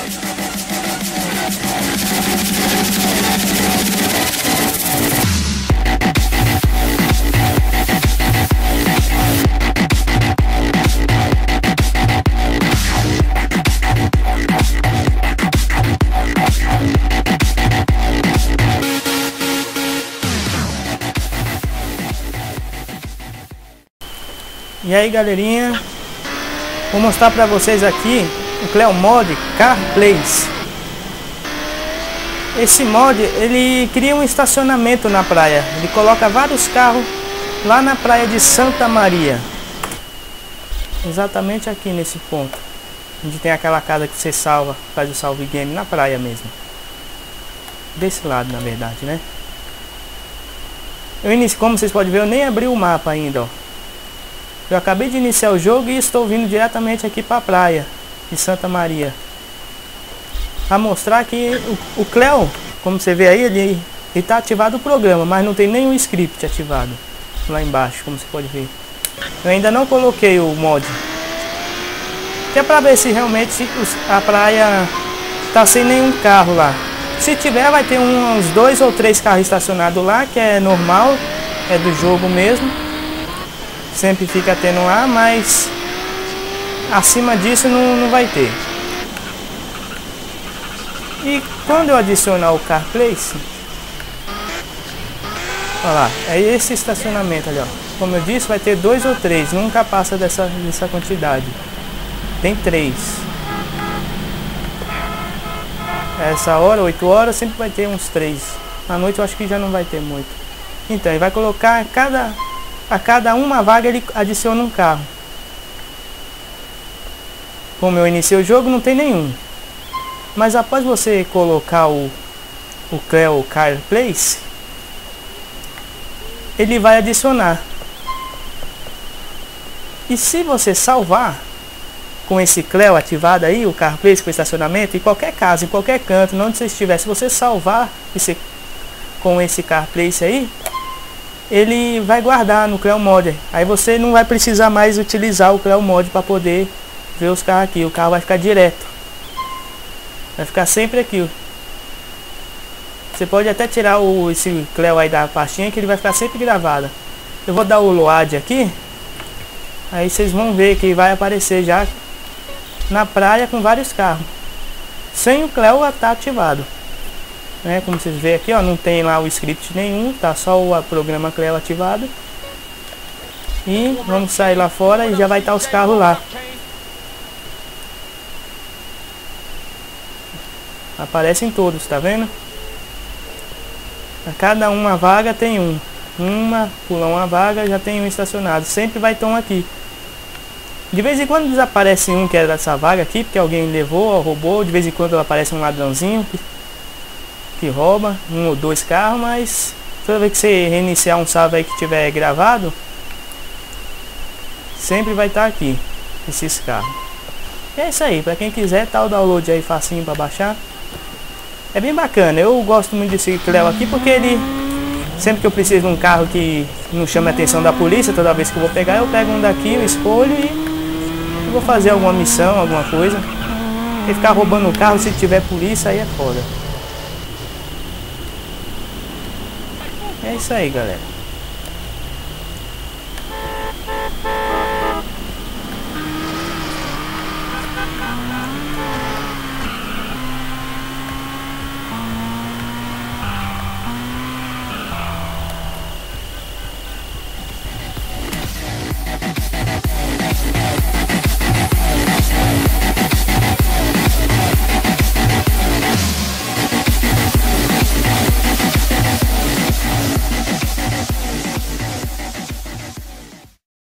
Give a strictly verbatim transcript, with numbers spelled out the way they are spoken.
E aí galerinha, vou mostrar para vocês aqui o Cleo Mod Car Place. Esse mod ele cria um estacionamento na praia, ele coloca vários carros lá na praia de Santa Maria, exatamente aqui nesse ponto, onde tem aquela casa que você salva, faz o salve game na praia mesmo, desse lado na verdade, né? Eu inicio, como vocês podem ver, eu nem abri o mapa ainda, ó. Eu acabei de iniciar o jogo e estou vindo diretamente aqui para a praia de Santa Maria. A mostrar que o, o Cleo, como você vê aí, ele está ativado o programa, mas não tem nenhum script ativado lá embaixo, como você pode ver. Eu ainda não coloquei o mod, que é para ver se realmente a praia está sem nenhum carro lá. Se tiver, vai ter uns dois ou três carros estacionados lá, que é normal, é do jogo mesmo. Sempre fica tendo lá, mas acima disso não, não vai ter. E quando eu adicionar o Car Place, olha lá, é esse estacionamento ali, ó. Como eu disse, vai ter dois ou três, nunca passa dessa, dessa quantidade. Tem três. Essa hora, oito horas, sempre vai ter uns três. À noite eu acho que já não vai ter muito. Então, ele vai colocar cada... A cada uma vaga ele adiciona um carro. Como eu iniciei o jogo, não tem nenhum. Mas após você colocar o, o Cleo Car Place, ele vai adicionar. E se você salvar com esse Cleo ativado aí, o Car Place com estacionamento, em qualquer casa, em qualquer canto, onde você estiver, se você salvar esse, com esse Car Place aí, ele vai guardar no Cleo Mod. Aí você não vai precisar mais utilizar o Cleo Mod para poder ver os carros aqui. O carro vai ficar direto, vai ficar sempre aqui. Você pode até tirar o, esse Cleo aí da pastinha, que ele vai ficar sempre gravado. Eu vou dar o load aqui, aí vocês vão ver que vai aparecer já na praia com vários carros, sem o Cleo estar ativado. Né, como vocês veem aqui, ó, não tem lá o script nenhum, tá só o programa Cleo ativado. E vamos sair lá fora e já vai estar os carros lá. Aparecem todos, tá vendo? A cada uma vaga tem um. Uma, pula uma vaga, já tem um estacionado. Sempre vai ter um aqui. De vez em quando desaparece um que é dessa vaga aqui, porque alguém levou ou roubou. De vez em quando aparece um ladrãozinho que que rouba um ou dois carros, mas toda vez que você reiniciar um salve aí que tiver gravado, sempre vai estar aqui esses carros. E é isso aí, para quem quiser, tá o download aí facinho para baixar. É bem bacana, eu gosto muito desse Cleo aqui porque ele, sempre que eu preciso de um carro que não chame a atenção da polícia, toda vez que eu vou pegar, eu pego um daqui, eu escolho e eu vou fazer alguma missão, alguma coisa. Porque ficar roubando o carro, se tiver polícia, aí é foda. É isso aí, galera.